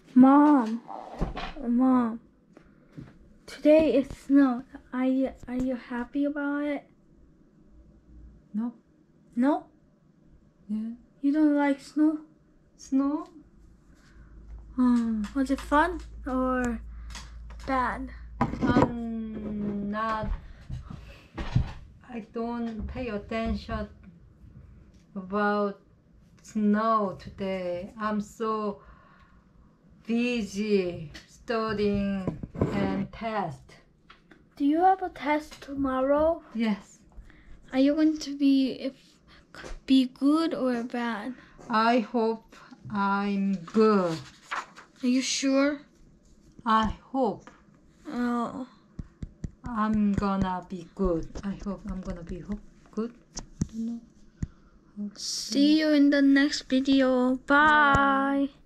Mom, today it snowed. Are you happy about it? No. No? Yeah. You don't like snow? Snow? Was it fun or bad? Not. I don't pay attention about snow today. I'm so busy studying and test. Do you have a test tomorrow? Yes. Are you going to be good or bad? I hope I'm good. Are you sure? I hope Oh. I'm gonna be good. I hope I'm gonna be good. I don't know. See you in the next video. Bye.